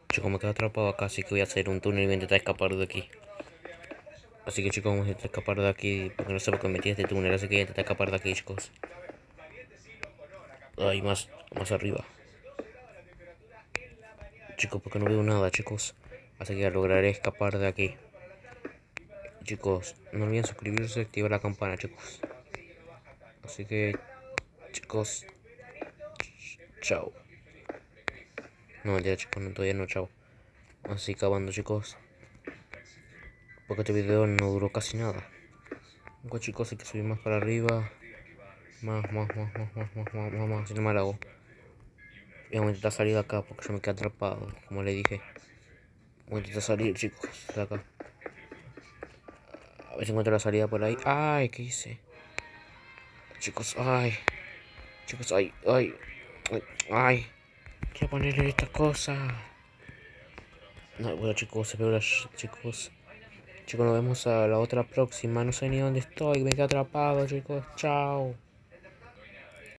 Chicos, me quedo atrapado acá, así que voy a hacer un túnel y voy a intentar escapar de aquí. Así que chicos, vamos a intentar escapar de aquí, porque no sé por qué me metí en este túnel, así que voy a intentar escapar de aquí, chicos. Ay, más arriba. Chicos, porque no veo nada, chicos. Así que lograré escapar de aquí. Chicos, no olviden suscribirse y activar la campana, chicos. Así que, chicos, chao. No, mentira, chicos, no, todavía no, chao. Así acabando, chicos. Porque este video no duró casi nada. Bueno, chicos, hay que subir más para arriba. Más, si no me la hago. Y vamos a intentar salir de acá porque yo me quedé atrapado, como le dije. Voy a intentar salir, chicos, de acá. A ver si encuentro la salida por ahí. Ay, ¿qué hice? Chicos, ay. Chicos, ay. Quiero ponerle estas cosas. No, bueno, chicos, se veo chicos. Chicos, nos vemos a la otra próxima. No sé ni dónde estoy, me quedé atrapado, chicos. Chao.